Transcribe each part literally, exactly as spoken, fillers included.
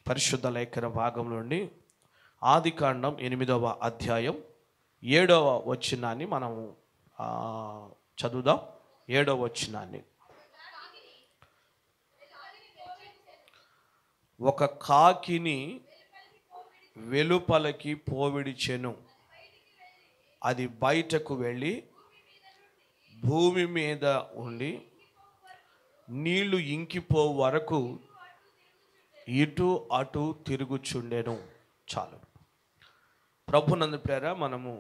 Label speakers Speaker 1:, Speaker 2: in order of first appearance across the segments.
Speaker 1: పరిశుద్ధ లేఖన భాగం నుండి ఆదికాండం ఎనిమిదవ అధ్యాయం ఏడవ వచనాన్ని మనము చదువుదాం. ఏడవ వచనాన్ని. ఒక కాకిని వెలుపలకి పోవిడిచెను, అది బయటకు వెళ్ళి భూమి మీద ఉండి నీళ్లు ఇంకిపో వరకు ఇటు అటు తిరుగుచుండెను. చాలు. ప్రభునందు ప్రేర మనము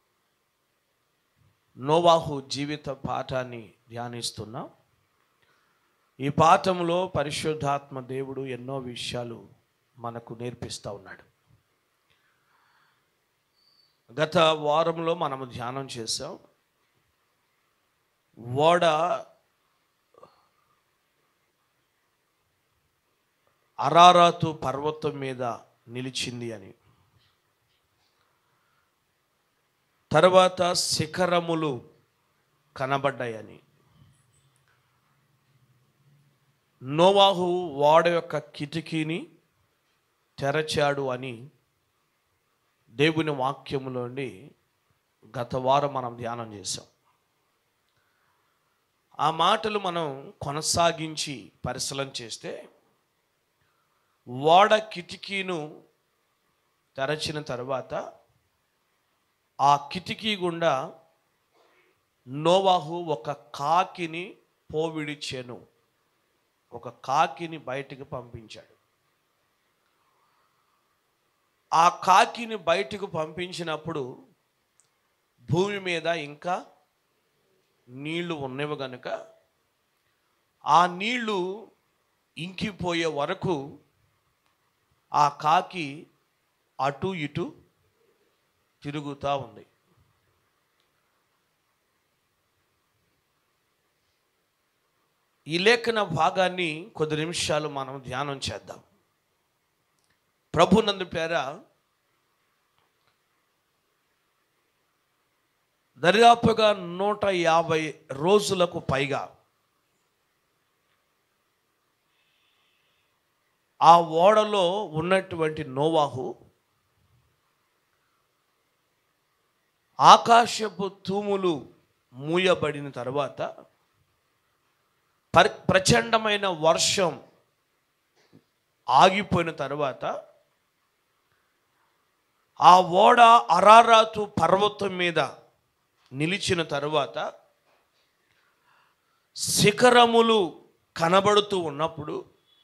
Speaker 1: నోవాహు జీవిత పాఠాన్ని ధ్యానిస్తున్నాం. ఈ పాఠంలో పరిశుద్ధాత్మ దేవుడు ఎన్నో విషయాలు మనకు నేర్పిస్తూ ఉన్నాడు. గత వారంలో మనము ధ్యానం చేసాం. ఓడ అరారాతు పర్వతం మీద నిలిచింది అని, తర్వాత శిఖరములు కనబడ్డాయని, నోవాహు ఓడ యొక్క కిటికీని తెరచాడు అని దేవుని వాక్యములోని గత వారం మనం ధ్యానం చేసాం. ఆ మాటలు మనం కొనసాగించి పరిశీలన చేస్తే, ఓడ కిటికీను తెరచిన తర్వాత ఆ కిటికీ గుండా నోవాహు ఒక కాకిని పోవిడిచెను, ఒక కాకిని బయటికి పంపించాడు. ఆ కాకిని బయటకు పంపించినప్పుడు భూమి మీద ఇంకా నీళ్లు ఉన్నవి గనుక ఆ నీళ్లు ఇంకిపోయే వరకు ఆ కాకి అటు ఇటు తిరుగుతూ ఉంది. ఈ లేఖన భాగాన్ని కొద్ది నిమిషాలు మనం ధ్యానం చేద్దాం. ప్రభునందు పేర దర్యాపుగా నూట యాభై రోజులకు పైగా ఆ ఓడలో ఉన్నటువంటి నోవాహు ఆకాశపు తూములు మూయబడిన తర్వాత, ప్ర ప్రచండమైన వర్షం ఆగిపోయిన తర్వాత, ఆ ఓడ అరారాతు పర్వతం మీద నిలిచిన తరువాత, శిఖరములు కనబడుతూ ఉన్నప్పుడు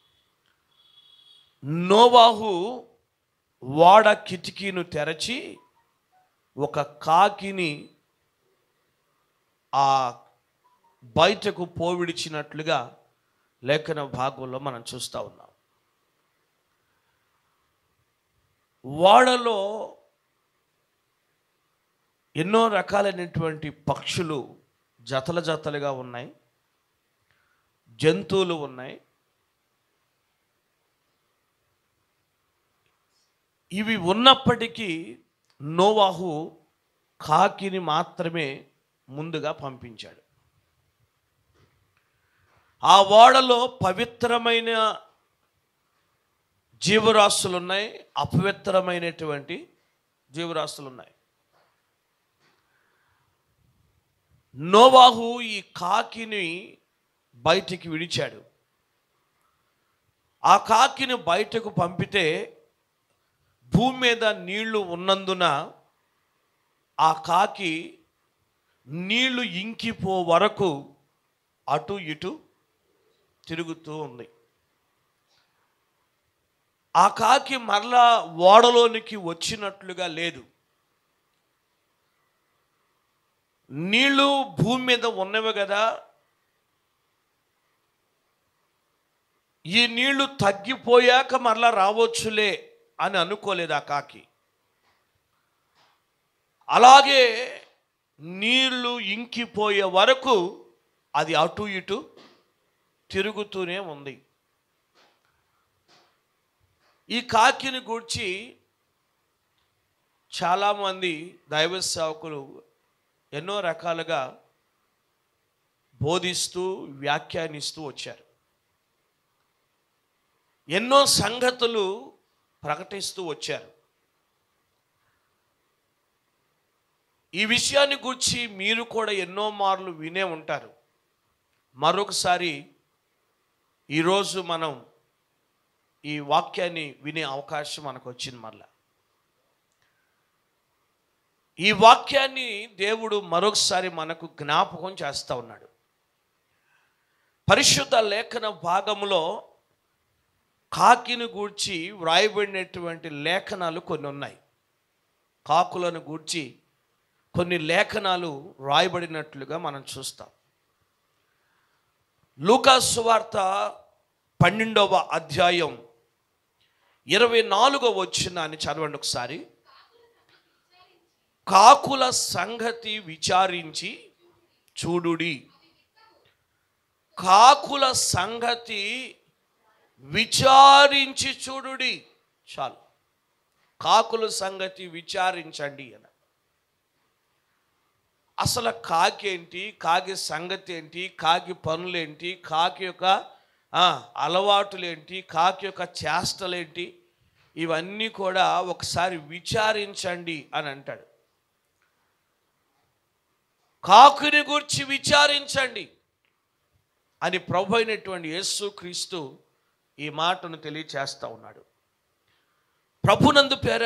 Speaker 1: నోవాహు ఓడ కిటికీను తెరచి ఒక కాకిని ఆ బయటకు పోవిడిచినట్లుగా లేఖన భాగంలో మనం చూస్తూ ఉన్నాం. ఓడలో ఎన్నో రకాలైనటువంటి పక్షులు జతల జతలుగా ఉన్నాయి, జంతువులు ఉన్నాయి. ఇవి ఉన్నప్పటికీ నోవాహు కాకిని మాత్రమే ముందుగా పంపించాడు. ఆ ఓడలో పవిత్రమైన జీవరాశులు ఉన్నాయి, అపవిత్రమైనటువంటి జీవరాశులు ఉన్నాయి. నోవాహు ఈ కాకిని బయటికి విడిచాడు. ఆ కాకిని బయటకు పంపితే భూమి మీద నీళ్లు ఉన్నందున ఆ కాకి నీళ్లు ఇంకిపో వరకు అటు ఇటు తిరుగుతూ ఉంది. ఆ కాకి మరలా ఓడలోనికి వచ్చినట్లుగా లేదు. నీళ్లు భూమి మీద ఉన్నవి కదా, ఈ నీళ్లు తగ్గిపోయాక మరలా రావచ్చులే అని అనుకోలేదు ఆ కాకి. అలాగే నీళ్లు ఇంకిపోయే వరకు అది అటు ఇటు తిరుగుతూనే ఉంది. ఈ కాకిని గూర్చి చాలామంది దైవ సేవకులు ఎన్నో రకాలుగా బోధిస్తూ వ్యాఖ్యానిస్తూ వచ్చారు. ఎన్నో సంగతులు ప్రకటిస్తూ వచ్చారు. ఈ విషయాన్ని గురించి మీరు కూడా ఎన్నో మార్లు వినే ఉంటారు. మరొకసారి ఈరోజు మనం ఈ వాక్యాన్ని వినే అవకాశం మనకు వచ్చింది. మరలా ఈ వాక్యాన్ని దేవుడు మరొకసారి మనకు జ్ఞాపకం చేస్తూ ఉన్నాడు. పరిశుద్ధ లేఖన భాగంలో కాకిని గూర్చి వ్రాయబడినటువంటి లేఖనాలు కొన్ని ఉన్నాయి. కాకులను గూర్చి కొన్ని లేఖనాలు వ్రాయబడినట్లుగా మనం చూస్తాం. లూకా సువార్త పన్నెండవ అధ్యాయం ఇరవై నాలుగవ వచనాన్ని చదవండి ఒకసారి. కాకుల సంగతి విచారించి చూడుడి. కాకుల సంగతి విచారించి చూడుడి. చాలు, కాకుల సంగతి విచారించండి అని. అసలు కాకి ఏంటి, కాకి సంగతి ఏంటి, కాకి పనులేంటి, కాకి యొక్క అలవాటులేంటి, కాకి యొక్క చేష్టలేంటి, ఇవన్నీ కూడా ఒకసారి విచారించండి అని అంటాడు. కాకుని గురించి విచారించండి అని ప్రభు అయినటువంటి యేసుక్రీస్తు ఈ మాటను తెలియచేస్తూ ఉన్నాడు. ప్రభునందు పేర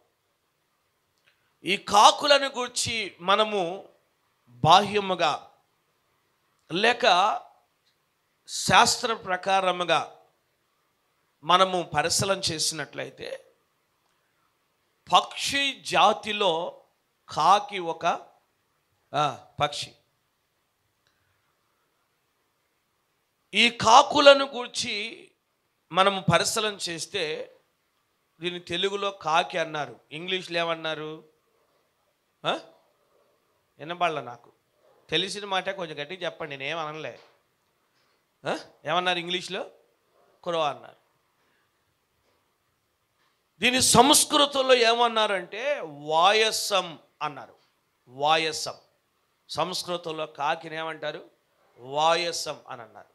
Speaker 1: ఈ కాకులను గూర్చి మనము బాహ్యముగా లేక శాస్త్ర ప్రకారముగా మనము పరిశీలన చేసినట్లయితే పక్షి జాతిలో కాకి ఒక పక్షి. ఈ కాకులను గూర్చి మనము పరిశీలన చేస్తే దీన్ని తెలుగులో కాకి అన్నారు, ఇంగ్లీష్లో ఏమన్నారు వినబడలే. నాకు తెలిసిన మాట కొంచెం గట్టిగా చెప్పండి, నేనేమనలే. ఏమన్నారు ఇంగ్లీష్లో? క్రో అన్నారు. దీని సంస్కృతంలో ఏమన్నారంటే వాయసం అన్నారు. వాయసం సంస్కృతంలో కాకిని ఏమంటారు? వాయసం అని అన్నారు.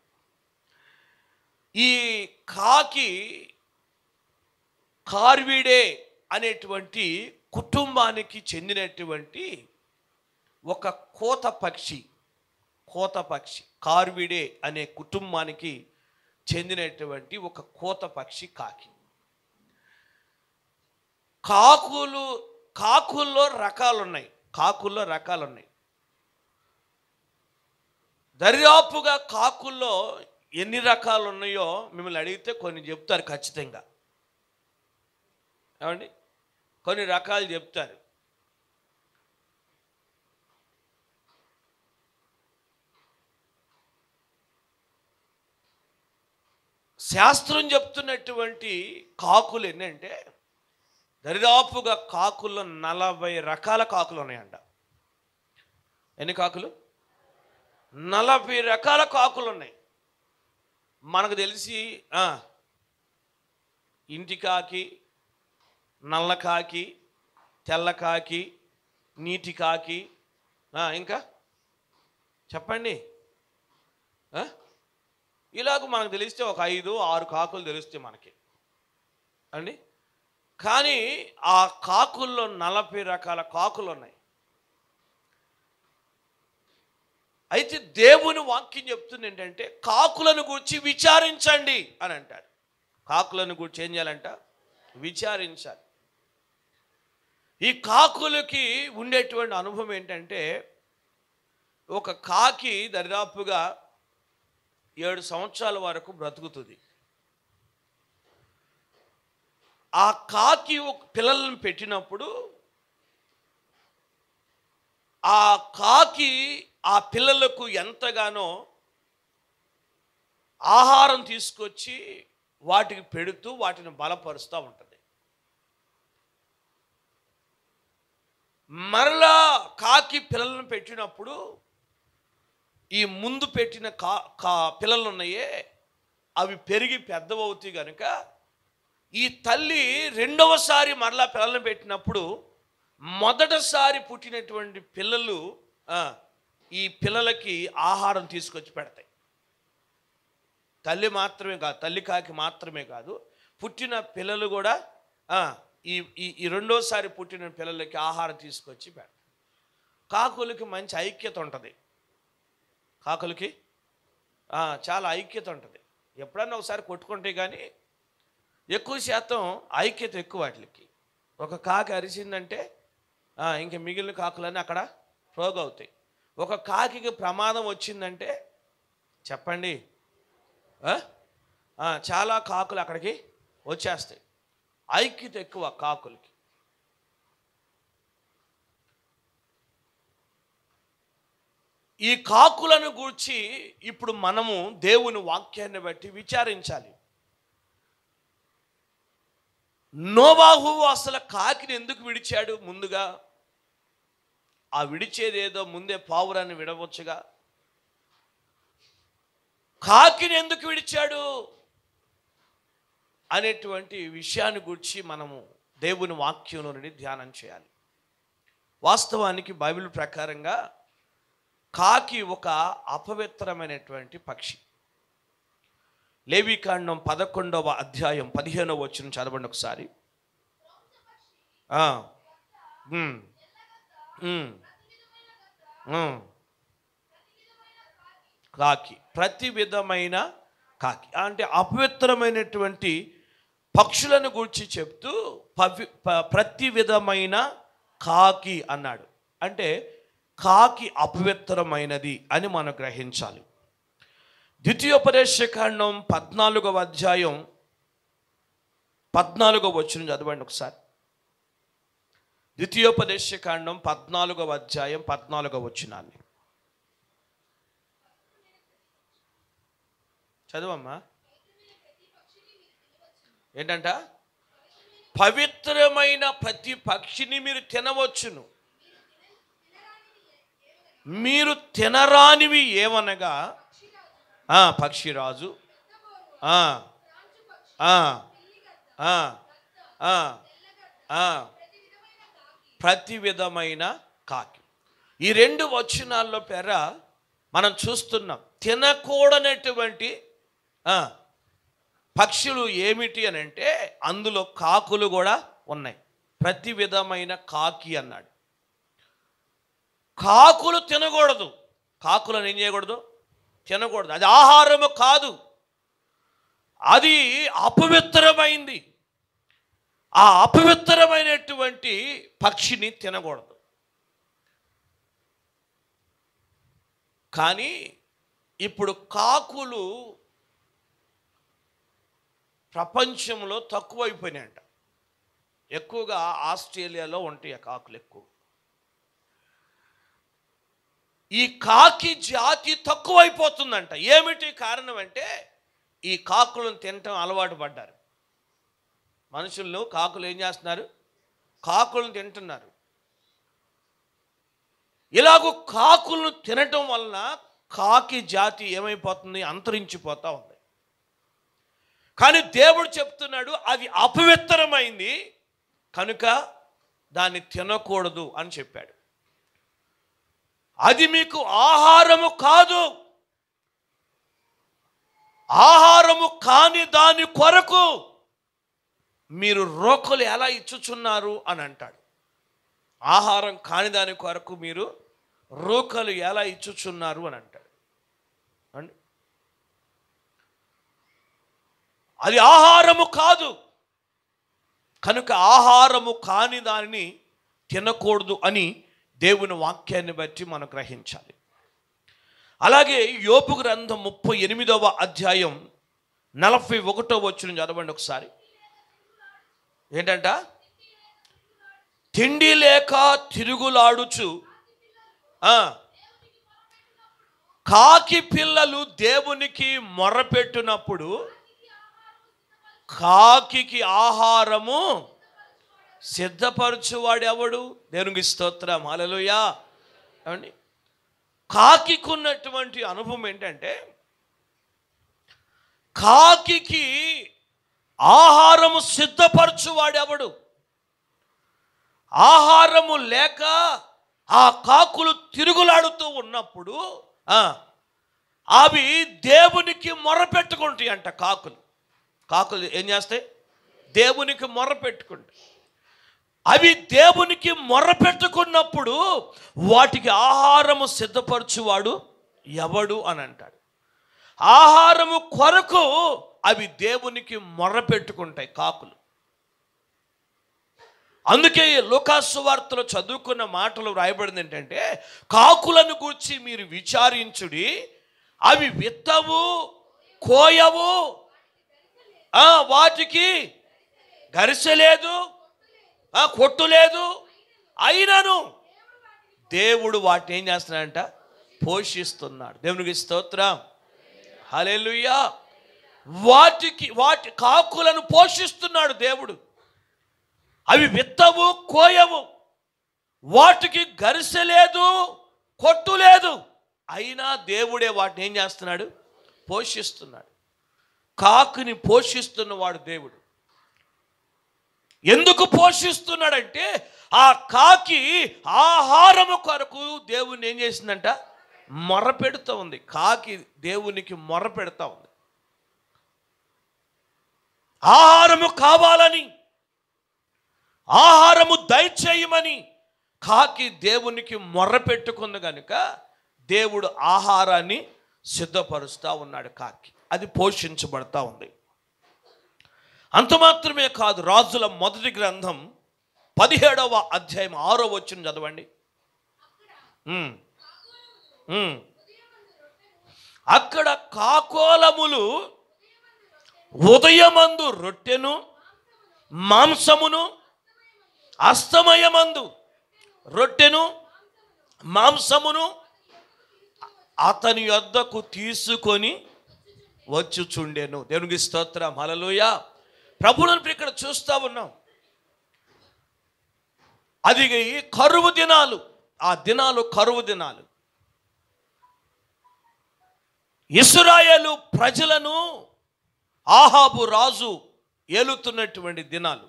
Speaker 1: ఈ కాకి కార్విడే అనేటువంటి కుటుంబానికి చెందినటువంటి ఒక కోత పక్షి. కోత పక్షి కార్విడే అనే కుటుంబానికి చెందినటువంటి ఒక కోత పక్షి కాకి. కాకులు కాకుల్లో రకాలు ఉన్నాయి. కాకుల్లో రకాలు ఉన్నాయి. దర్యాపుగా కాకుల్లో ఎన్ని రకాలు ఉన్నాయో మిమ్మల్ని అడిగితే కొన్ని చెప్తారు ఖచ్చితంగా. ఏమండి? కొన్ని రకాలు చెప్తారు. శాస్త్రం చెప్తున్నటువంటి కాకులు ఎన్నంటే దరిదాపుగా కాకుల్లో నలభై రకాల కాకులు ఉన్నాయంట. ఎన్ని కాకులు? నలభై రకాల కాకులు ఉన్నాయి. మనకు తెలిసి ఇంటి కాకి, నల్ల కాకి, తెల్ల కాకి, నీటి కాకి, ఇంకా చెప్పండి. ఇలాగ మనకు తెలిస్తే ఒక ఐదు ఆరు కాకులు తెలుస్తాయి మనకి అండి. కానీ ఆ కాకుల్లో నలభై రకాల కాకులు ఉన్నాయి. అయితే దేవుని వాక్యం చెప్తుంది ఏంటంటే కాకులను గూర్చి విచారించండి అని అంటాడు. కాకులను గూర్చి ఏం చేయాలంట? విచారించాలి. ఈ కాకులకి ఉండేటువంటి అనుభవం ఏంటంటే ఒక కాకి దరిదాపుగా ఏడు సంవత్సరాల వరకు బ్రతుకుతుంది. ఆ కాకి పిల్లలను పెట్టినప్పుడు ఆ కాకి ఆ పిల్లలకు ఎంతగానో ఆహారం తీసుకొచ్చి వాటికి పెడుతూ వాటిని బలపరుస్తూ ఉంటుంది. మరలా కాకి పిల్లలను పెట్టినప్పుడు ఈ ముందు పెట్టిన కా కా పిల్లలు ఉన్నాయే అవి పెరిగి పెద్దవవుతాయి కనుక ఈ తల్లి రెండవసారి మరలా పిల్లలను పెట్టినప్పుడు మొదటిసారి పుట్టినటువంటి పిల్లలు ఈ పిల్లలకి ఆహారం తీసుకొచ్చి పెడతాయి. తల్లి మాత్రమే కాదు, తల్లి కాకి మాత్రమే కాదు, పుట్టిన పిల్లలు కూడా ఈ ఈ ఈ రెండోసారి పుట్టిన పిల్లలకి ఆహారం తీసుకొచ్చి పెడతారు. కాకులకి మంచి ఐక్యత ఉంటుంది. కాకులకి చాలా ఐక్యత ఉంటుంది. ఎప్పుడన్నా ఒకసారి కొట్టుకుంటే కానీ ఎక్కువ శాతం ఐక్యత ఎక్కువ వాటికి. ఒక కాకి అరిసిందంటే ఇంక మిగిలిన కాకులన్నీ అక్కడ పోగవుతాయి. ఒక కాకికి ప్రమాదం వచ్చిందంటే చెప్పండి చాలా కాకులు అక్కడికి వచ్చేస్తాయి. ఐక్యత ఎక్కువ కాకులకి. ఈ కాకులను గూర్చి ఇప్పుడు మనము దేవుని వాక్యాన్ని బట్టి విచారించాలి. నోవాహు అసలు కాకిని ఎందుకు విడిచాడు? ముందుగా ఆ విడిచేదేదో ముందే పావురాన్ని విడవచ్చుగా. కాకిని ఎందుకు విడిచాడు అనేటువంటి విషయాన్ని గురించి మనము దేవుని వాక్యంలో నుండి ధ్యానం చేయాలి. వాస్తవానికి బైబిల్ ప్రకారంగా కాకి ఒక అపవిత్రమైనటువంటి పక్షి. లేవికాండం పదకొండవ అధ్యాయం పదిహేనవ వచనం చదవండి ఒకసారి. కాకి, ప్రతి విధమైన కాకి అంటే అపవిత్రమైనటువంటి పక్షులను గురించి చెప్తూ పవి ప్రతి విధమైన కాకి అన్నాడు. అంటే కాకి అపవిత్రమైనది అని మనం గ్రహించాలి. ద్వితీయోపదేశకాండం పద్నాలుగవ అధ్యాయం పద్నాలుగవ వచనం చదవండి ఒకసారి. ద్వితీయోపదేశకాండం పద్నాలుగవ అధ్యాయం పద్నాలుగవ వచనాన్ని చదవమ్మా. ఏంటంట? పవిత్రమైన ప్రతి పక్షిని మీరు తినవచ్చును, మీరు తినరానివి ఏమనగా పక్షిరాజు, ప్రతి విధమైన కాకి. ఈ రెండు వచనాల్లో పేర మనం చూస్తున్నాం తినకూడనటువంటి పక్షులు ఏమిటి అని అంటే అందులో కాకులు కూడా ఉన్నాయి. ప్రతి విధమైన కాకి అన్నాడు. కాకులు తినకూడదు. కాకులను ఏం చేయకూడదు? తినకూడదు. అది ఆహారము కాదు, అది అపవిత్రమైంది. ఆ అపవిత్రమైనటువంటి పక్షిని తినకూడదు. కానీ ఇప్పుడు కాకులు ప్రపంచంలో తక్కువైపోయినాయంట. ఎక్కువగా ఆస్ట్రేలియాలో ఉంటాయి ఆ కాకులు ఎక్కువ. ఈ కాకి జాతి తక్కువైపోతుందంట. ఏమిటి కారణం అంటే ఈ కాకులను తినటం అలవాటు పడ్డారు మనుషులను. కాకులు ఏం చేస్తున్నారు? కాకులను తింటున్నారు. ఇలాగూ కాకులను తినటం వలన కాకి జాతి ఏమైపోతుంది? అంతరించిపోతూ ఉంది. కానీ దేవుడు చెప్తున్నాడు అది అపవిత్రమైంది కనుక దాన్ని తినకూడదు అని చెప్పాడు. అది మీకు ఆహారము కాదు, ఆహారము కాని దాని కొరకు మీరు రోకలు ఎలా ఇచ్చుచున్నారు అని అంటాడు. ఆహారం కాని దాని కొరకు మీరు రోకలు ఎలా ఇచ్చుచున్నారు అని అంటాడు. అండి, అది ఆహారము కాదు కనుక ఆహారము కాని దానిని తినకూడదు అని దేవుని వాక్యాన్ని బట్టి మనం గ్రహించాలి. అలాగే యోబు గ్రంథం ముప్పై ఎనిమిదవ అధ్యాయం నలభై ఒకటో వచనం చదవండి ఒకసారి. ఏంటంట? తిండి లేక తిరుగులాడుచు కాకి పిల్లలు దేవునికి మొర్రపెట్టినప్పుడు కాకి ఆహారము సిద్ధపరచువాడు ఎవడు? దేవునికి స్తోత్రం, హల్లెలూయా. ఏమండి, కాకి ఉన్నటువంటి అనుభవం ఏంటంటే కాకి ఆహారము సిద్ధపరచువాడు ఎవడు? ఆహారము లేక ఆ కాకులు తిరుగులాడుతూ ఉన్నప్పుడు అవి దేవునికి మొరపెట్టుకుంటాయి అంట. కాకులు కాకులు ఏం చేస్తాయి? దేవునికి మొర్ర పెట్టుకుంటాయి. అవి దేవునికి మొర్ర పెట్టుకున్నప్పుడు వాటికి ఆహారము సిద్ధపరచువాడు ఎవడు అని అంటాడు. ఆహారము కొరకు అవి దేవునికి మొర్ర పెట్టుకుంటాయి కాకులు. అందుకే లూకాసు సువార్తలో చదువుకున్న మాటలు రాయబడింది ఏంటంటే, కాకులను గూర్చి మీరు విచారించుడి, అవి విత్తవు కోయవు, వాటికి గరిసె లేదు, కొట్టు లేదు, అయినను దేవుడు వాటిని ఏం చేస్తున్నాడంట, పోషిస్తున్నాడు. దేవునికి స్తోత్రం, హల్లెలూయా. వాటికి వాటి కాకులను పోషిస్తున్నాడు దేవుడు. అవి విత్తవు కోయవు, వాటికి గరిసె లేదు, కొట్టు లేదు, అయినా దేవుడే వాటిని ఏం చేస్తున్నాడు, పోషిస్తున్నాడు. కాకుని పోషిస్తున్నవాడు దేవుడు. ఎందుకు పోషిస్తున్నాడంటే, ఆ కాకి ఆహారము కొరకు దేవుని ఏం చేసిందంట, మొర్ర పెడుతూ ఉంది. కాకి దేవునికి మొర్ర పెడతా ఉంది. ఆహారము కావాలని, ఆహారము దయచేయమని కాకి దేవునికి మొర్ర పెట్టుకుంది కనుక దేవుడు ఆహారాన్ని సిద్ధపరుస్తూ ఉన్నాడు. కాకి అది పోషించబడతా ఉంది. అంత మాత్రమే కాదు, రాజుల మొదటి గ్రంథం పదిహేడవ అధ్యాయం ఆరో వచనం చదవండి. అక్కడ కాకోలములు ఉదయమందు రొట్టెను మాంసమును, అస్తమయమందు రొట్టెను మాంసమును అతని యొద్దకు తీసుకొని వచ్చుచుండెను. దేవునికి స్తోత్రం, హల్లెలూయా. ప్రభువుని ఇక్కడ చూస్తూ ఉన్నాం. అది కరువు దినాలు. ఆ దినాలు కరువు దినాలు. ఇశ్రాయేలు ప్రజలను ఆహాబు రాజు ఏలుతున్నటువంటి దినాలు.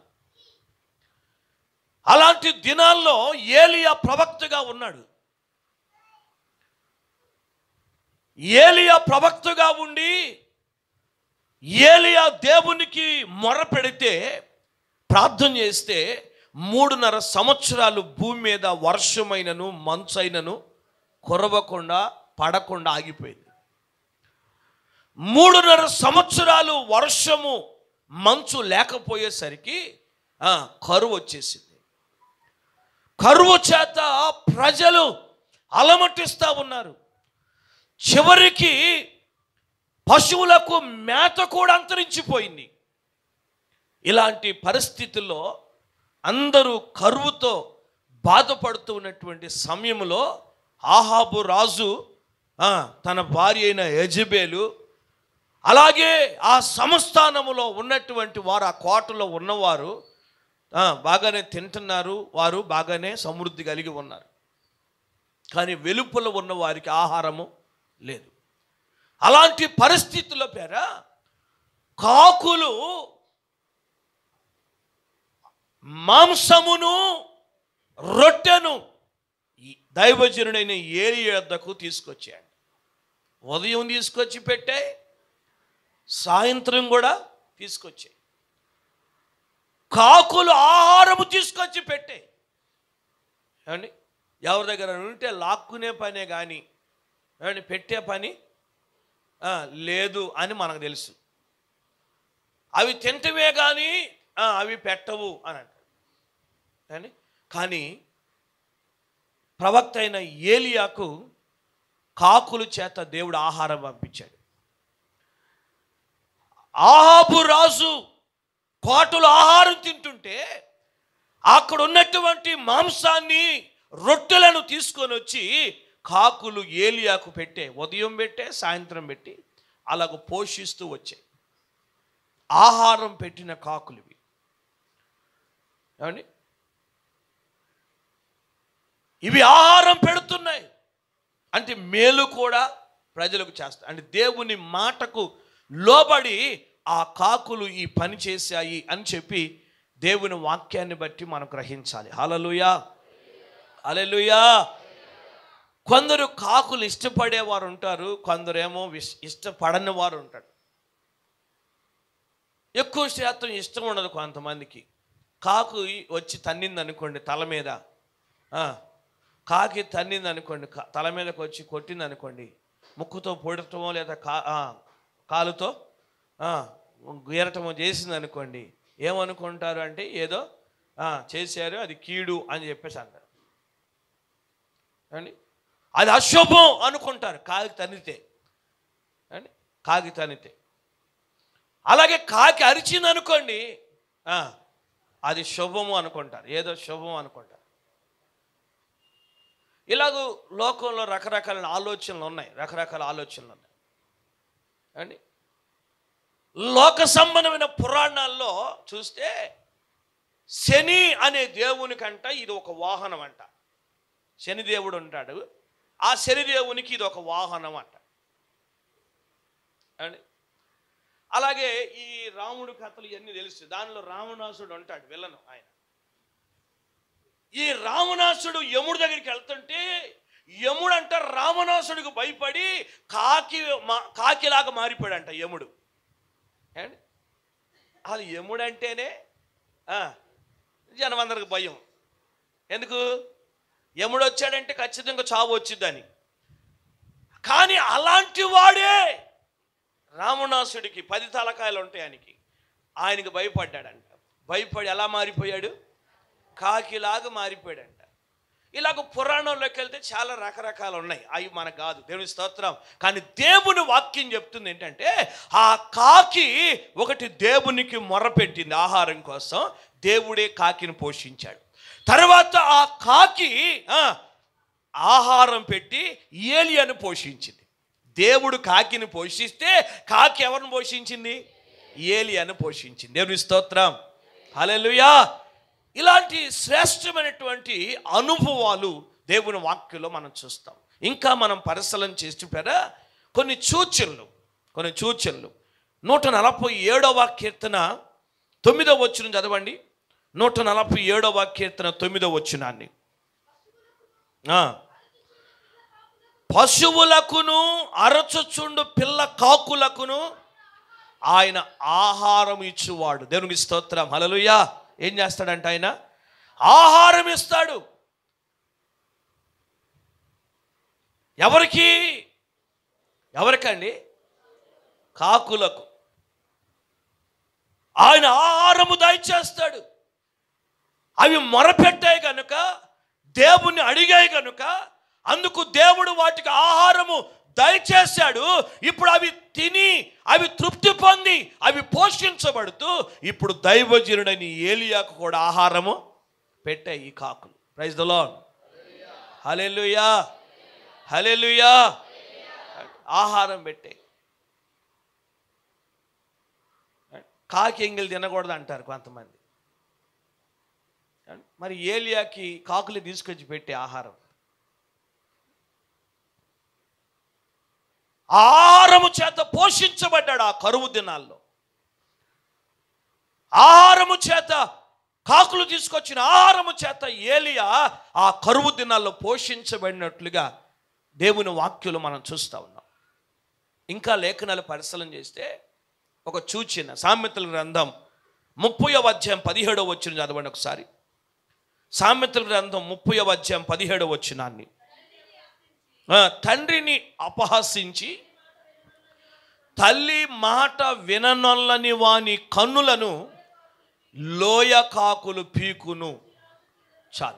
Speaker 1: అలాంటి దినాల్లో ఏలియా ప్రవక్తగా ఉన్నాడు. ఏలియా ప్రవక్తగా ఉండి ఏలియా దేవునికి మొర పెడితే, ప్రార్థన చేస్తే మూడున్నర సంవత్సరాలు భూమి మీద వర్షమైనను మంచైనను కురవకుండా పడకుండా ఆగిపోయింది. మూడున్నర సంవత్సరాలు వర్షము మంచు లేకపోయేసరికి కరువు వచ్చేసింది. కరువు చేత ప్రజలు అలమటిస్తూ ఉన్నారు. చివరికి పశువులకు మేత కూడా అంతరించిపోయింది. ఇలాంటి పరిస్థితుల్లో అందరూ కరువుతో బాధపడుతూ ఉన్నటువంటి సమయంలో ఆహాబు రాజు తన భార్య అయిన యెజెబెలు, అలాగే ఆ సంస్థానములో ఉన్నటువంటి వారు, ఆ కోటలో ఉన్నవారు బాగానే తింటున్నారు, వారు బాగానే సమృద్ధి కలిగి ఉన్నారు. కానీ వెలుపల ఉన్న వారికి ఆహారము లేదు. అలాంటి పరిస్థితుల పేర కాకులు మాంసమును రొట్టెను దైవజనుడైన ఏలియా యొద్దకు తీసుకొచ్చాడు. ఉదయం తీసుకొచ్చి పెట్టాయి, సాయంత్రం కూడా తీసుకొచ్చాయి. కాకులు ఆహారము తీసుకొచ్చి పెట్టాయి. ఏమండి, ఎవరి దగ్గర ఉంటే లాక్కునే పనే కానీ ఏమండి పెట్టే పని లేదు అని మనకు తెలుసు. అవి తింటవే కానీ అవి పెట్టవు అని అంటారు. కానీ ప్రవక్త అయిన ఏలియాకు కాకుల చేత దేవుడు ఆహారం పంపించాడు. ఆహాబు రాజు కోటలు ఆహారం తింటుంటే అక్కడ ఉన్నటువంటి మాంసాన్ని, రొట్టెలను తీసుకొని వచ్చి కాకులు ఏలియాకు పెట్టే, ఉదయం పెట్టే సాయంత్రం పెట్టి అలాగ పోషిస్తూ వచ్చాయి. ఆహారం పెట్టిన కాకులు ఇవి. ఏమండి, ఇవి ఆహారం పెడుతున్నాయి అంటే మేలు కూడా ప్రజలకు చేస్తాయి. అంటే దేవుని మాటకు లోబడి ఆ కాకులు ఈ పని చేశాయి అని చెప్పి దేవుని వాక్యాన్ని బట్టి మనం గ్రహించాలి. హల్లెలూయా, హల్లెలూయా. కొందరు కాకులు ఇష్టపడేవారు ఉంటారు, కొందరేమో ఇష్టపడని వారు ఉంటారు. ఎక్కువ శాతం ఇష్టం ఉండదు కొంతమందికి. కాకు వచ్చి తన్నింది అనుకోండి తల మీద, కాకి తన్నింది అనుకోండి తల మీదకి వచ్చి కొట్టింది అనుకోండి, ముక్కుతో పొడటమో లేదా కా కాలుతో గీరటమో చేసింది అనుకోండి, ఏమనుకుంటారు అంటే ఏదో చేశారు, అది కీడు అని చెప్పేసి అంటారు అండి. అది అశుభం అనుకుంటారు కాకి తన్నితే అండి, కాకి తన్నితే. అలాగే కాకి అరిచింది అనుకోండి, అది శుభము అనుకుంటారు, ఏదో శుభం అనుకుంటారు. ఇలాగూ లోకంలో రకరకాల ఆలోచనలు ఉన్నాయి, రకరకాల ఆలోచనలు ఉన్నాయి అండి. లోక సంబంధమైన పురాణాల్లో చూస్తే శని అనే దేవునికంట ఇది ఒక వాహనం అంట. శనిదేవుడు ఉంటాడు, ఆ శనిదేవునికి ఇది ఒక వాహనం అంట అండి. అలాగే ఈ రాముడు కథలు ఇవన్నీ తెలుసు, దానిలో రావణాసుడు ఉంటాడు విలను. ఆయన ఈ రావణాసుడు యముడి దగ్గరికి వెళ్తుంటే యముడు అంట రావణాసుడికి భయపడి కాకి కాకిలాగా మారిపోయాడంట యముడు అండి. అది యముడు అంటేనే జనమందరికి భయం. ఎందుకు? యముడు వచ్చాడంటే ఖచ్చితంగా చావు వచ్చిద్దని. కానీ అలాంటి వాడే రావణాసుడికి పది తలకాయలు ఉంటాయి, ఆయనకి ఆయనకి భయపడ్డాడంట. భయపడి ఎలా మారిపోయాడు? కాకిలాగా మారిపోయాడంట. ఇలాగ పురాణంలోకి వెళ్తే చాలా రకరకాలు ఉన్నాయి, అవి మనకు కాదు, దేవుని స్తోత్రం. కానీ దేవుని వాక్యం చెప్తుంది ఏంటంటే ఆ కాకి ఒకటి దేవునికి మొరపెట్టింది ఆహారం కోసం, దేవుడే కాకిని పోషించాడు. తర్వాత ఆ కాకి ఆహారం పెట్టి ఏలియాను పోషించింది. దేవుడు కాకిని పోషిస్తే కాకి ఎవరిని పోషించింది? ఏలియాను పోషించింది. దేవుని స్తోత్రం, హల్లెలూయా. ఇలాంటి శ్రేష్టమైనటువంటి అనుభవాలు దేవుని వాక్యంలో మనం చూస్తాం. ఇంకా మనం పరిశీలన చేసి పేరా కొన్ని సూచనలు కొన్ని సూచనలు నూట నలభై ఏడవ కీర్తన తొమ్మిదవ వచనం చదవండి. నూట నలభై ఏడవ కీర్తన తొమ్మిదవ వచనాన్ని. పశువులకును అరచుచుండు పిల్ల కాకులకును ఆయన ఆహారం ఇచ్చువాడు. దేవునికి స్తోత్రం, హల్లెలూయా. ఏం చేస్తాడంట? ఆయన ఆహారం ఇస్తాడు. ఎవరికి? ఎవరికండి? కాకులకు. ఆయన ఆహారము దయచేస్తాడు. అవి మొరపెట్టాయి కనుక, దేవుణ్ణి అడిగాయి కనుక, అందుకు దేవుడు వాటికి ఆహారము దయచేశాడు. ఇప్పుడు అవి తిని అవి తృప్తి పొంది అవి పోషించబడుతూ ఇప్పుడు దైవజనుడని ఏలియాకు కూడా ఆహారము పెట్టాయి ఈ కాకులు. Praise the lord, hallelujah, hallelujah. ఆహారం పెట్టాయి. కాకి ఎంగిలి తినకూడదు అంటారు కొంతమంది. మరి ఏలియాకి కాకులు తీసుకొచ్చి పెట్టే ఆహారం, ఆహారము చేత పోషించబడ్డాడు. ఆ కరువు దినాల్లో ఆహారము చేత, కాకులు తీసుకొచ్చిన ఆహారము చేత ఏలియా ఆ కరువు దినాల్లో పోషించబడినట్లుగా దేవుని వాక్యులు మనం చూస్తూ ఉన్నాం. ఇంకా లేఖనాలు పరిశీలన చేస్తే ఒక సూచన, సామెతల గ్రంథం ముప్పైవ అధ్యాయం పదిహేడవ వచనం చదవండి ఒకసారి. సామెతల గ్రంథం ముప్పైవ అధ్యాయం పదిహేడవ వచనాన్ని. తండ్రిని అపహసించి తల్లి మాట విననొల్లని వాని కన్నులను లోయ కాకులు పీకును. చాలు.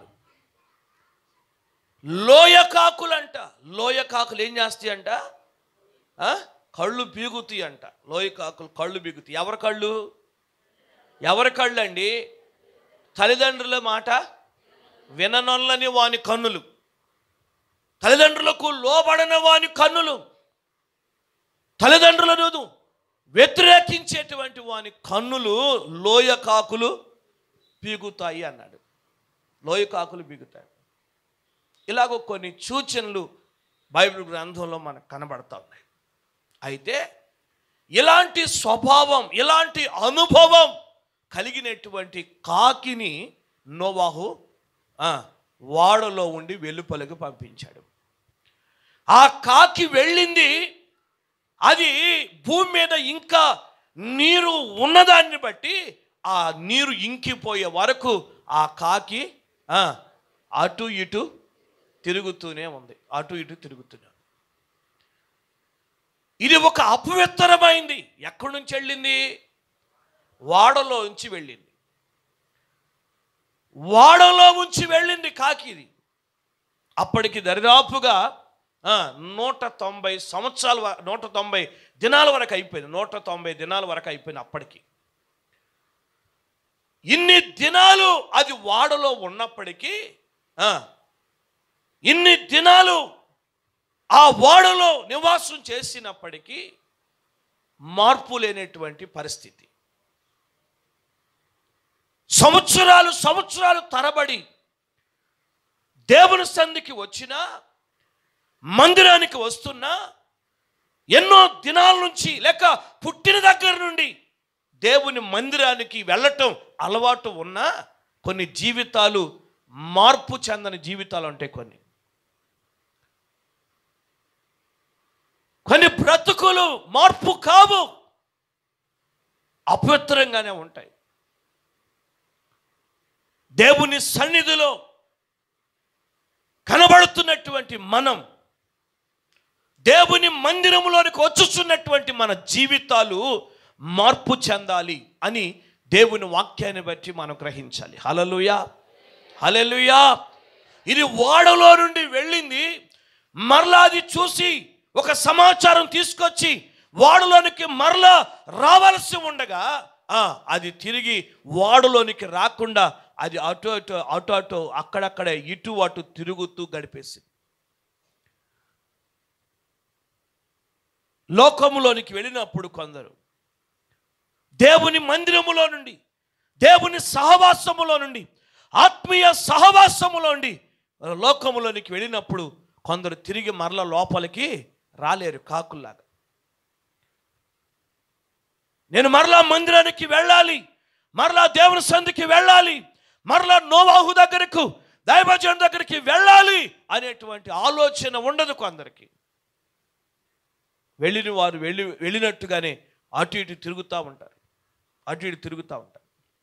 Speaker 1: లోయ కాకులు అంట. లోయ కాకులు ఏం చేస్తాయి అంట? కళ్ళు పీగుతాయి అంట. లోయ కాకులు కళ్ళు పీగుతాయి. ఎవరి కళ్ళు? ఎవరి కళ్ళు అండి? తల్లిదండ్రుల మాట విననొల్లని వాని కన్నులు, తల్లిదండ్రులకు లోబడని వాని కన్నులు, తల్లిదండ్రులను వ్యతిరేకించేటువంటి వాని కన్నులు లోయ కాకులు పీగుతాయి అన్నాడు. లోయ కాకులు పీగుతాయి. ఇలాగో కొన్ని సూచనలు బైబిల్ గ్రంథంలో మనకు కనబడతా ఉన్నాయి. అయితే ఇలాంటి స్వభావం, ఇలాంటి అనుభవం కలిగినటువంటి కాకిని నోవాహు వాడలో ఉండి వెలుపలకు పంపించాడు. ఆ కాకి వెళ్ళింది, అది భూమి మీద ఇంకా నీరు ఉన్నదాన్ని బట్టి ఆ నీరు ఇంకిపోయే వరకు ఆ కాకి అటు ఇటు తిరుగుతూనే ఉంది, అటు ఇటు తిరుగుతూనే. ఇది ఒక అపవిత్రమైంది. ఎక్కడి నుంచి వెళ్ళింది? వాడలో ఉంచి వెళ్ళింది. వాడలో ఉంచి వెళ్ళింది కాకి. ఇది అప్పటికి దరిదాపుగా నూట తొంభై సంవత్సరాల నూట తొంభై దినాల వరకు అయిపోయింది. నూట తొంభై దినాల వరకు అయిపోయింది. అప్పటికి ఇన్ని దినాలు అది వాడలో ఉన్నప్పటికీ, ఇన్ని దినాలు ఆ వాడలో నివాసం చేసినప్పటికీ మార్పు లేనటువంటి పరిస్థితి. సంవత్సరాలు సంవత్సరాలు తరబడి దేవుని సన్నిధికి వచ్చినా, మందిరానికి వస్తున్నా, ఎన్నో దినాల నుంచి లేక పుట్టిన దగ్గర నుండి దేవుని మందిరానికి వెళ్ళటం అలవాటు ఉన్నా కొన్ని జీవితాలు మార్పు చెందని జీవితాలు ఉంటాయి. కొన్ని కొన్ని బ్రతుకులు మార్పు కావు, అపవిత్రంగానే ఉంటాయి. దేవుని సన్నిధిలో కనబడుతున్నటువంటి మనం, దేవుని మందిరంలోనికి వచ్చుచున్నటువంటి మన జీవితాలు మార్పు చెందాలి అని దేవుని వాక్యాన్ని బట్టి మనం గ్రహించాలి. హల్లెలూయా, హల్లెలూయా. ఇది వాడలో నుండి వెళ్ళింది. మరలా అది చూసి ఒక సమాచారం తీసుకొచ్చి వాడలోనికి మరలా రావాల్సి ఉండగా అది తిరిగి వాడలోనికి రాకుండా అది అటు అటు అటు అటు అక్కడక్కడే ఇటు అటు తిరుగుతూ గడిపేసింది. లోకములోనికి వెళ్ళినప్పుడు కొందరు దేవుని మందిరములో నుండి, దేవుని సహవాసములో నుండి, ఆత్మీయ సహవాసములో నుండి లోకములోనికి వెళ్ళినప్పుడు కొందరు తిరిగి మరల లోపలికి రాలేరు. కాకుల్లాగా నేను మరలా మందిరానికి వెళ్ళాలి, మరలా దేవుని సన్నిధికి వెళ్ళాలి, మరలా నోవాహు దగ్గరకు, దైవజనుడి దగ్గరికి వెళ్ళాలి అనేటువంటి ఆలోచన ఉండదు కొందరికి. వెళ్ళిన వారు వెళ్ళి వెళ్ళినట్టుగానే అటు ఇటు తిరుగుతూ ఉంటారు, అటు ఇటు తిరుగుతూ ఉంటారు.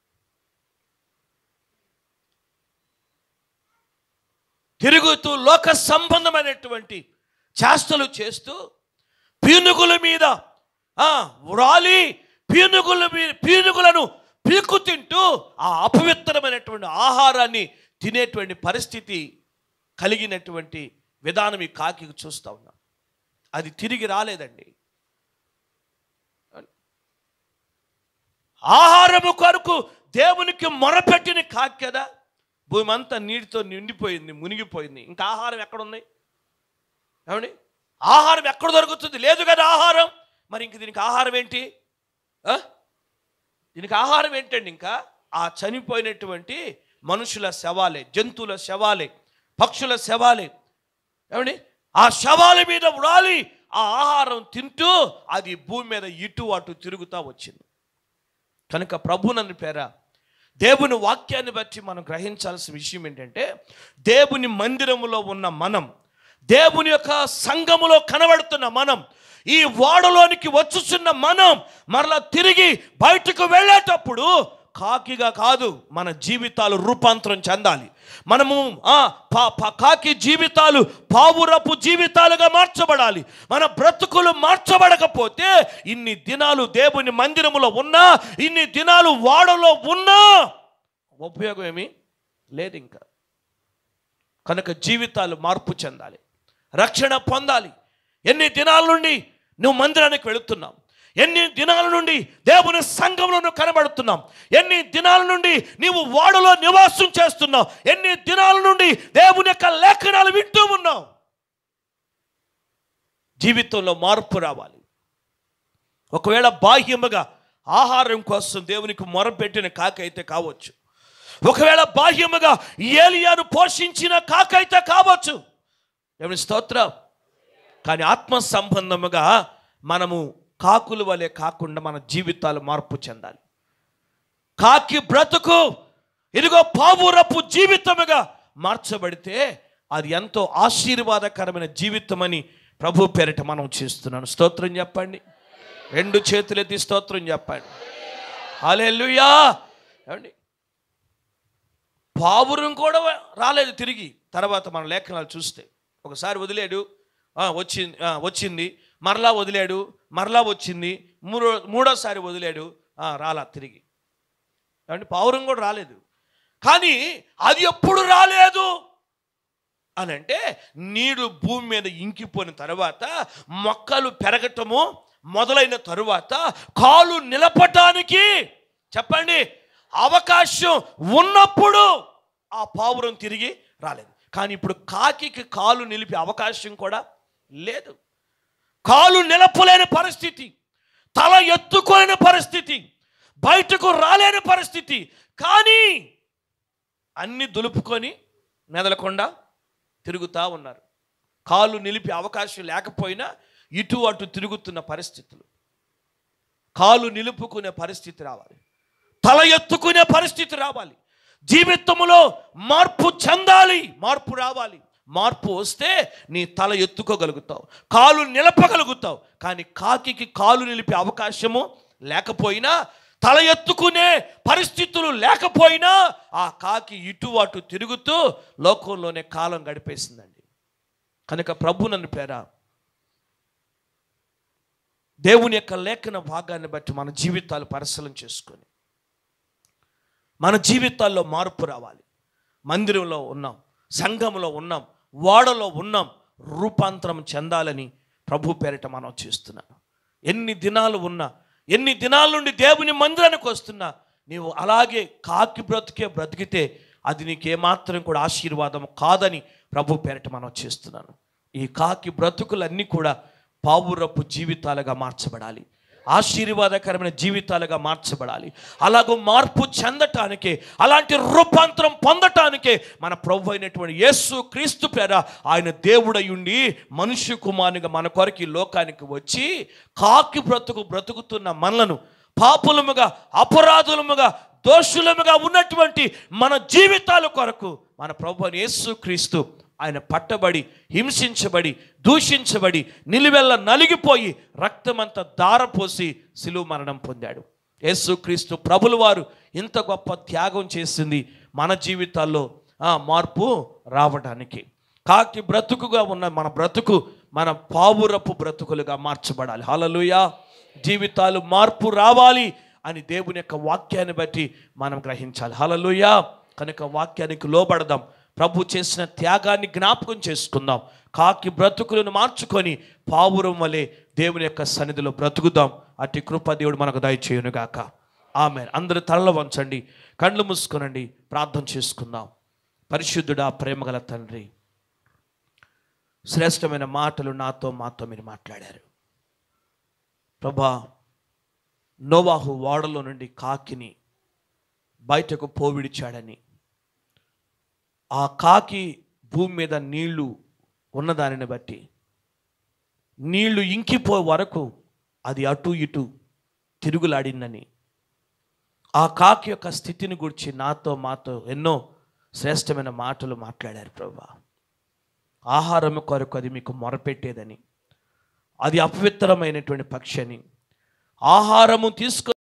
Speaker 1: తిరుగుతూ లోక సంబంధమైనటువంటి చేష్టలు చేస్తూ పీనుగుల మీద వ్రాలి పీనుగుల మీద పీనుగులను పీకు తింటూ ఆ అపవిత్రమైనటువంటి ఆహారాన్ని తినేటువంటి పరిస్థితి కలిగినటువంటి విధానం ఈ కాకి చూస్తూ ఉన్నాం. అది తిరిగి రాలేదండి. ఆహారము కొరకు దేవునికి మొరపెట్టిన కాకి కదా, భూమి అంతా నీటితో నిండిపోయింది, మునిగిపోయింది. ఇంకా ఆహారం ఎక్కడుంది? ఏమండి, ఆహారం ఎక్కడ దొరుకుతుంది? లేదు కదా ఆహారం. మరి ఇంక దీనికి ఆహారం ఏంటి? దీనికి ఆహారం ఏంటండి? ఇంకా ఆ చనిపోయినటువంటి మనుషుల శవాలే, జంతువుల శవాలే, పక్షుల శవాలే. ఏమండి, ఆ శవాల మీద వ్రాలి ఆ ఆహారం తింటూ అది భూమి మీద ఇటు అటు తిరుగుతూ వచ్చింది. కనుక ప్రభువునందు పేర దేవుని వాక్యాన్ని బట్టి మనం గ్రహించాల్సిన విషయం ఏంటంటే, దేవుని మందిరములో ఉన్న మనం, దేవుని యొక్క సంఘములో కనబడుతున్న మనం, ఈ వాడలోనికి వచ్చుచున్న మనం మరలా తిరిగి బయటకు వెళ్ళేటప్పుడు కాకిగా కాదు, మన జీవితాలు రూపాంతరం చెందాలి. మనము కాకి జీవితాలు పావురపు జీవితాలుగా మార్చబడాలి. మన బ్రతుకులు మార్చబడకపోతే ఇన్ని దినాలు దేవుని మందిరములో ఉన్నా, ఇన్ని దినాలు వాడలో ఉన్నా ఉపయోగం ఏమీ లేదు ఇంకా. కనుక జీవితాలు మార్పు చెందాలి, రక్షణ పొందాలి. ఎన్ని దినాల నుండి నువ్వు మందిరానికి వెళుతున్నావు, ఎన్ని దినాల నుండి దేవుని సంఘంలో నువ్వు కనబడుతున్నావు, ఎన్ని దినాల నుండి నీవు వాడలో నివాసం చేస్తున్నావు, ఎన్ని దినాల నుండి దేవుని యొక్క లేఖనాలు వింటూ ఉన్నావు. జీవితంలో మార్పు రావాలి. ఒకవేళ బాహ్యముగా ఆహారం కోసం దేవునికి మొరపెట్టిన కాకి అయితే కావచ్చు, ఒకవేళ బాహ్యముగా ఏలియాను పోషించిన కాకి అయితే కావచ్చు. దేవుని స్తోత్రం. కానీ ఆత్మ సంబంధముగా మనము కాకుల వలె కాకుండా మన జీవితాలు మార్పు చెందాలి. కాకి బ్రతుకు ఇదిగో పావురపు జీవితముగా మార్చబడితే అది ఎంతో ఆశీర్వాదకరమైన జీవితం అని ప్రభు పేరిట మనం చేస్తున్నాను. స్తోత్రం చెప్పండి. రెండు చేతులెత్తి స్తోత్రం చెప్పండి. హల్లెలూయా. ఏమండి, పావురం కూడా రాలేదు తిరిగి. తర్వాత మన లేఖనాలు చూస్తే ఒకసారి వదిలాడు, వచ్చింది వచ్చింది మరలా వదిలాడు, మరలా వచ్చింది, మూడో మూడోసారి వదిలాడు, రాలా తిరిగి. ఏమండి, పావురం కూడా రాలేదు. కానీ అది ఎప్పుడు రాలేదు అని అంటే, నీళ్లు భూమి మీద ఇంకిపోయిన తర్వాత, మొక్కలు పెరగటము మొదలైన తరువాత, కాలు నిలపటానికి చెప్పండి అవకాశం ఉన్నప్పుడు ఆ పావురం తిరిగి రాలేదు. కానీ ఇప్పుడు కాకి కాలు నిలిపే అవకాశం కూడా లేదు. కాలు నిలపలేని పరిస్థితి, తల ఎత్తుకోలేని పరిస్థితి, బయటకు రాలేని పరిస్థితి. కానీ అన్ని దులుపుకొని మెదలకుండా తిరుగుతూ ఉన్నారు. కాలు నిలిపే అవకాశం లేకపోయినా ఇటు అటు తిరుగుతున్న పరిస్థితులు. కాలు నిలుపుకునే పరిస్థితి రావాలి, తల ఎత్తుకునే పరిస్థితి రావాలి, జీవితంలో మార్పు చెందాలి, మార్పు రావాలి. మార్పు వస్తే నీ తల ఎత్తుకోగలుగుతావు, కాలు నిలపగలుగుతావు. కానీ కాకి కాలు నిలిపే అవకాశము లేకపోయినా, తల ఎత్తుకునే పరిస్థితులు లేకపోయినా, ఆ కాకి ఇటు అటు తిరుగుతూ లోకంలోనే కాలం గడిపేసిందండి. కనుక ప్రభు నన్ను పేరా దేవుని యొక్క లేఖన భాగాన్ని బట్టి మన జీవితాలు పరిశీలన చేసుకొని మన జీవితాల్లో మార్పు రావాలి. మందిరంలో ఉన్నాం, సంఘంలో ఉన్నాం, వాడలో ఉన్నాం, రూపాంతరం చెందాలని ప్రభు పేరిట మనం చేస్తున్నాం. ఎన్ని దినాలు ఉన్నా, ఎన్ని దినాల నుండి దేవుని మందిరానికి వస్తున్నా, నీవు అలాగే కాకి బ్రతికే బ్రతికితే అది నీకేమాత్రం కూడా ఆశీర్వాదం కాదని ప్రభు పేరిట మనం చేస్తున్నాను. ఈ కాకి బ్రతుకులన్నీ కూడా పావురపు జీవితాలుగా మార్చబడాలి, ఆశీర్వాదకరమైన జీవితాలుగా మార్చబడాలి. అలాగూ మార్పు చెందటానికే, అలాంటి రూపాంతరం పొందటానికే మన ప్రభు అయినటువంటి యేసు క్రీస్తు పేర ఆయన దేవుడై ఉండి మనుష్య కుమారునిగా మన కొరకు ఈ లోకానికి వచ్చి కాకి బ్రతుకు బ్రతుకుతున్న మనలను, పాపులముగా అపరాధులముగా దోషులముగా ఉన్నటువంటి మన జీవితాల కొరకు మన ప్రభు అయిన యేసు క్రీస్తు ఆయన పట్టబడి, హింసించబడి, దూషించబడి, నిలువెల్ల నలిగిపోయి, రక్తమంతా ధారపోసి సిలువ మరణం పొందాడు. యేసుక్రీస్తు ప్రభుల వారు ఇంత గొప్ప త్యాగం చేసింది మన జీవితాల్లో మార్పు రావడానికి. కాకి బ్రతుకుగా ఉన్న మన బ్రతుకు మన పావురపు బ్రతుకులుగా మార్చబడాలి. హల్లెలూయా. జీవితాలు మార్పు రావాలి అని దేవుని యొక్క వాక్యాన్ని బట్టి మనం గ్రహించాలి. హల్లెలూయా. కనుక వాక్యానికి లోబడదాం, ప్రభు చేసిన త్యాగాన్ని జ్ఞాపకం చేసుకుందాం. కాకి బ్రతుకులను మార్చుకొని పావురం వలె దేవుని యొక్క సన్నిధిలో బ్రతుకుదాం. అట్టి కృప దేవుడు మనకు దయచేయునుగాక. ఆమేన్. అందరూ తలలు వంచండి, కళ్ళు మూసుకొనండి, ప్రార్థన చేసుకుందాం. పరిశుద్ధుడా, ప్రేమగల తండ్రి, శ్రేష్టమైన మాటలు నాతో మాతో మీరు మాట్లాడారు ప్రభా. నోవాహు ఓడలో నుండి కాకిని బయటకు పోవిడిచాడని, ఆ కాకి భూమి మీద నీళ్లు ఉన్నదానిని బట్టి నీళ్లు ఇంకిపో వరకు అది అటు ఇటు తిరుగులాడిందని, ఆ కాకి యొక్క స్థితిని గురించి నాతో మాతో ఎన్నో శ్రేష్టమైన మాటలు మాట్లాడారు ప్రభా. ఆహారం కొరకు అది మీకు మొరపెట్టేదని, అది అపవిత్రమైనటువంటి పక్షి అని, ఆహారము తీసుకు